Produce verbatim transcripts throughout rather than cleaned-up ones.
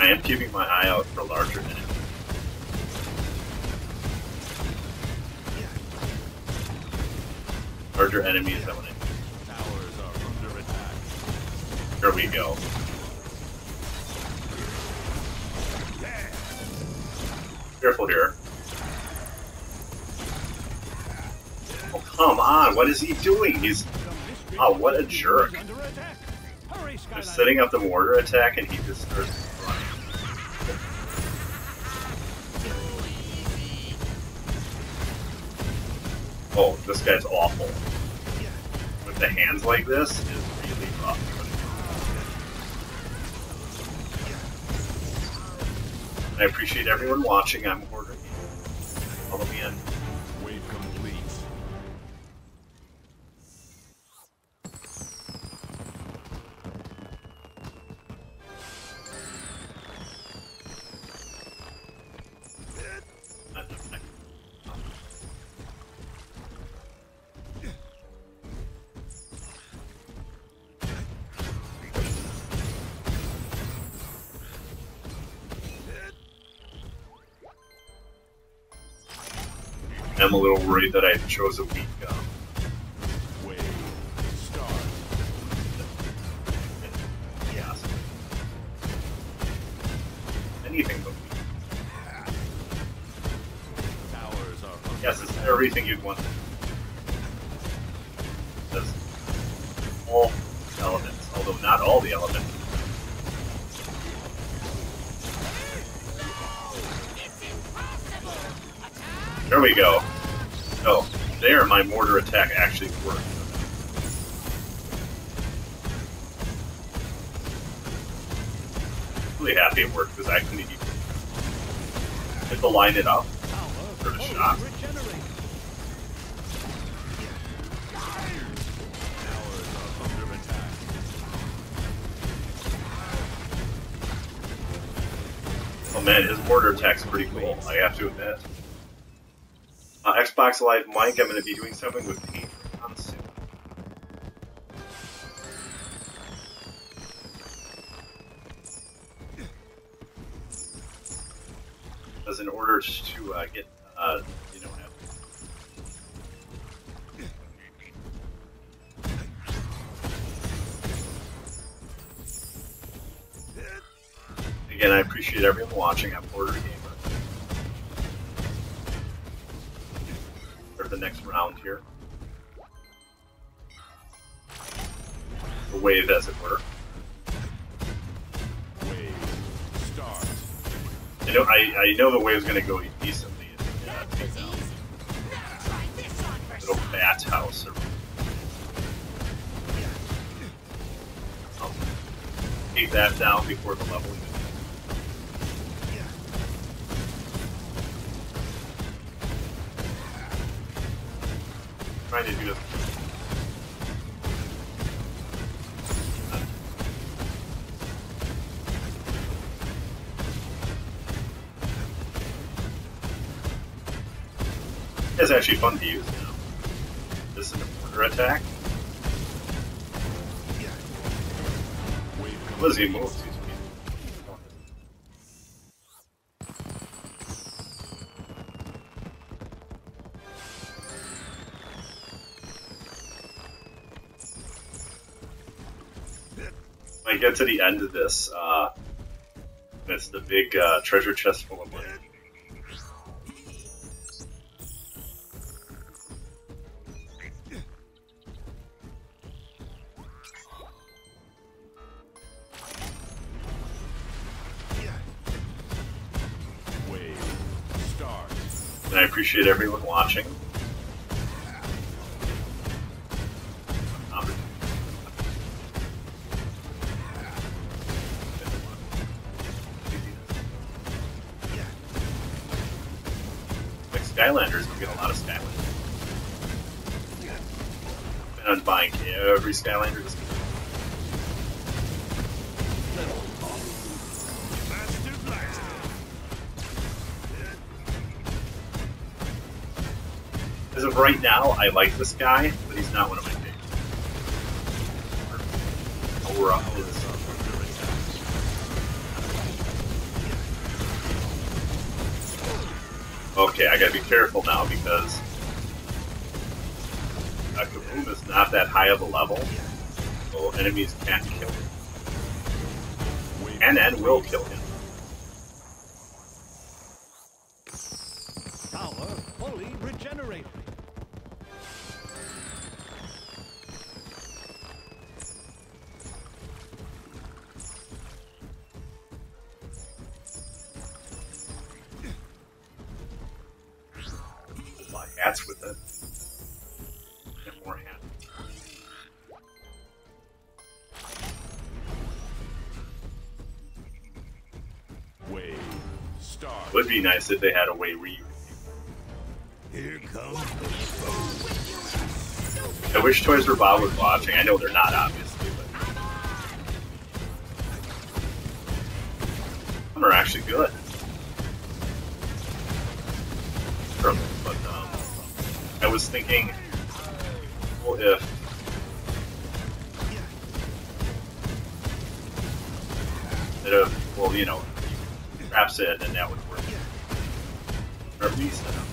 I am keeping my eye out for larger enemies. Larger enemies that when I... Towers are under attack. Here we go. Careful here. Oh, come on. What is he doing? He's... Oh, what a jerk. They're setting up the mortar attack and he just starts running. Oh, this guy's awful. With the hands like this is really rough. I appreciate everyone watching. I'm ordering. Follow me in. Wave complete. I'm a little worried that I chose a weak gun. Wave start. Yes. Anything but weak. Towers are under Yes, it's everything you'd want. That's all elements, although not all the elements. There we go. Oh, there my mortar attack actually worked. Really happy it worked because I couldn't even hit to line it up for the shot. Towers are under attack. Oh man, his mortar attack's pretty cool, I have to admit. Uh, Xbox Live Mike, I'm going to be doing something with Patreon soon. Because in order to uh, get, uh, you know, have... Again, I appreciate everyone watching. I'm Porter Gamer. For the next round here. The wave, as it were. Wave start. I know, I, I know the wave's going to go decently. Yeah, take down little bat house. Or... I'll take that down before the level even. Trying to do this. It's actually fun to use now. This is a mortar attack. What does he move? When I get to the end of this, uh, it's the big uh, treasure chest full of money. Wave start. And I appreciate everyone watching. Skylanders, we get a lot of Skylanders. And I'm buying every Skylander this week. As of right now, I like this guy, but he's not one of my favorites. Power up is... Okay, I gotta be careful now because uh, Kaboom is not that high of a level, so enemies can't kill him. And and will kill him. Tower fully regenerated. Buy hats with it. Get more hats. Wave. Start. Would be nice if they had a way where you. Here comes the I wish Toys for Bob was watching. I know they're not, obviously, but some are actually good. But um, I was thinking, well, if instead of, well, you know, traps it, and that would work. Or at least enough.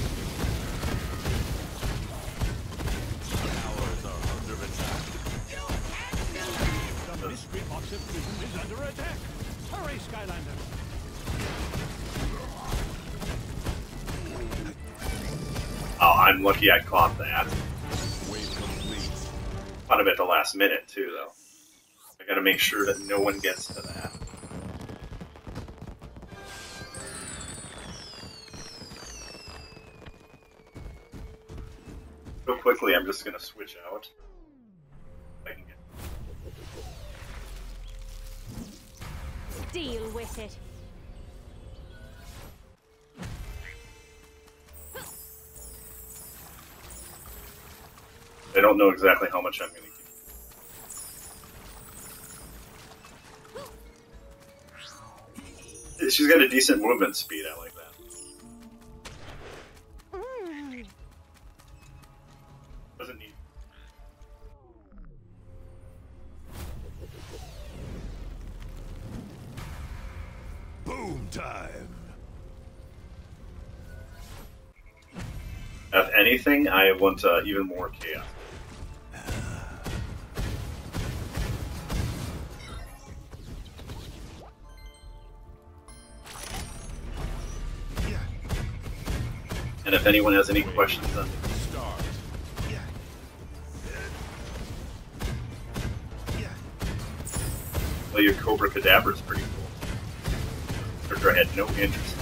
towers are under attack. The mystery box of prison is under attack. Hurry, Skylander. Oh, I'm lucky I caught that. Wave complete. Caught him at the last minute, too, though. I gotta make sure that no one gets to that. So quickly, I'm just gonna switch out. If I can get... Deal with it. I don't know exactly how much I'm gonna keep. She's got a decent movement speed, I like that. Doesn't need... Boom time. If anything, I want uh, even more chaos. And if anyone has any questions on Start. well, your Cobra Cadabra is pretty cool. Which I had no interest in.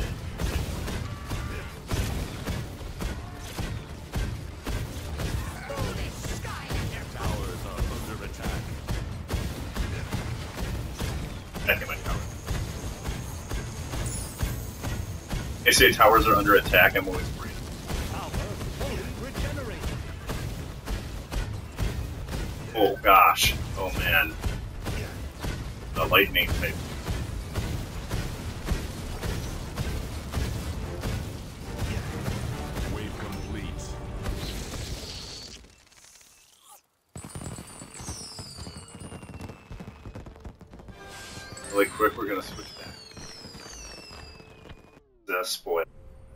Towers are under attack. Back in my tower. They say towers are under attack, I'm always worried. Tower fully regenerated. Oh gosh. Oh man. The lightning type. Wave complete. Really quick, we're gonna switch back. The spoil.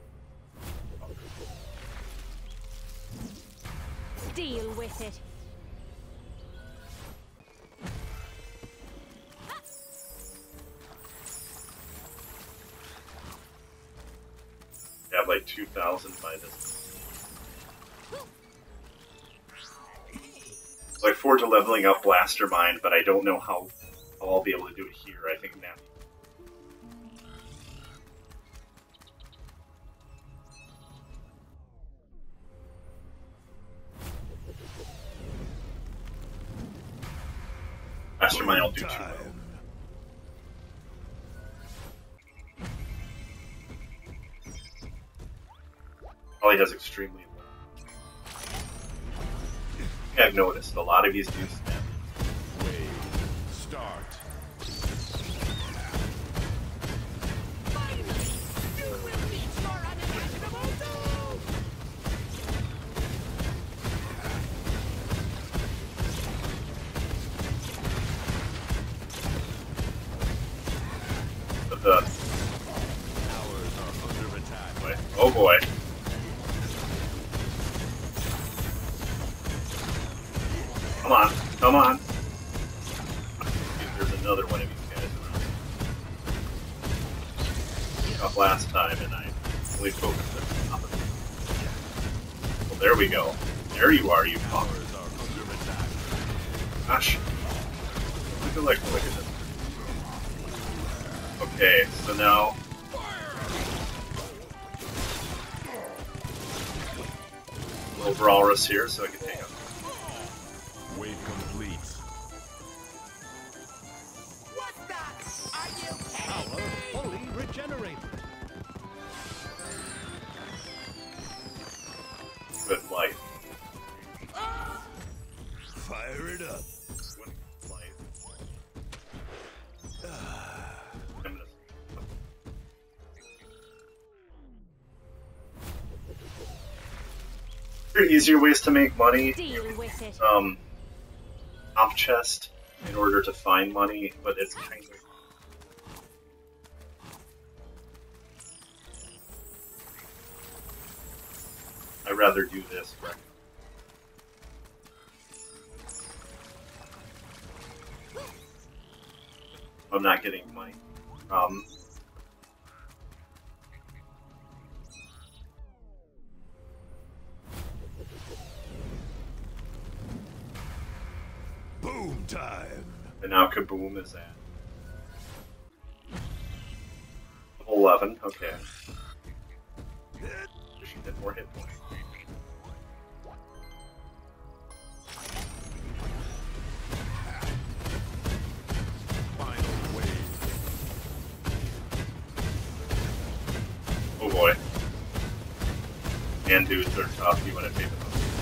Deal with it. Have like two thousand by this. Like forward to leveling up Blaster Mind, but I don't know how, how I'll be able to do it here. I think now. Blaster Mind I'll do too well. Probably has extremely low. I've noticed a lot of these do snap. Wave. Start. But the Towers are under attack. wait, Oh boy. Come on, come on. There's another one of you guys around. Up last time, and I only focused on the top of it. Well, there we go. There you are, you punk. Towers are under attack. Gosh. Look at like look at this. Okay, so now little Brawlrus here, so I can take him. Wave complete. Power fully regenerated. Good life. Fire it up. Good life. I'm gonna. There are easier ways to make money. Deal with it. Um, off chest in order to find money, but it's kind of. I'd rather do this. Right? I'm not getting money. Um, Boom time. and now Kaboom is at eleven. Okay. She did more hit points. Final wave. Oh boy. And dudes are tough, you want to take them.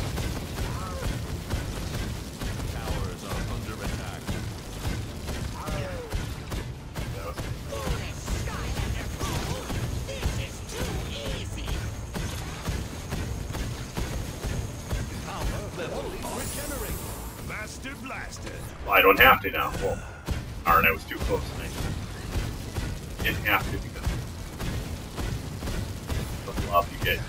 Towers are under attack. That was- Power fully regenerated. Master blasted. Well, I don't have to now. Well, darn, I was too close. I didn't have to because of the love you get.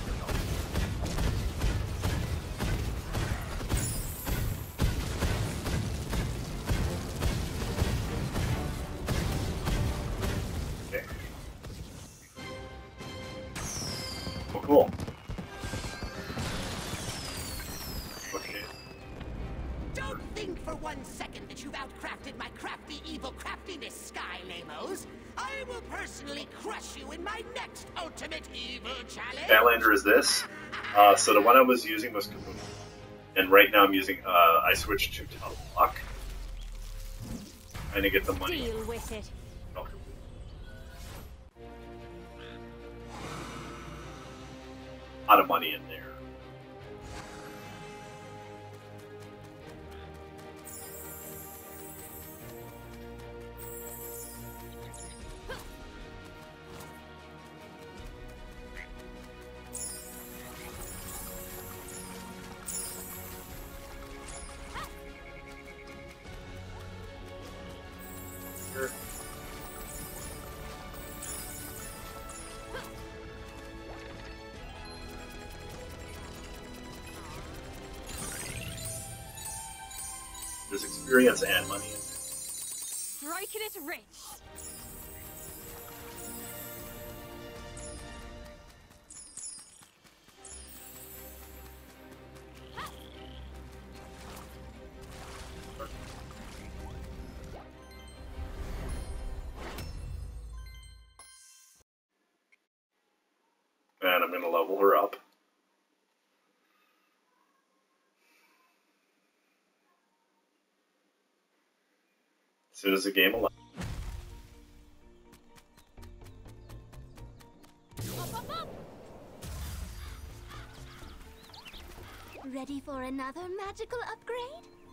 Okay. Well, cool. Okay. Don't think for one second that you've outcrafted my crafty, evil craftiness, Sky Lamos. I will personally crush you in my next ultimate evil challenge. Badlander is this. Uh, so the one I was using was Kaboom. And right now I'm using, uh, I switched to Tough Luck. Trying to get the money. Deal with it. Oh, Kaboom. A lot of money in there. Here. There's experience and money in there. Striking it rich. And I'm going to level her up. As soon as the game allows. Ready for another magical upgrade?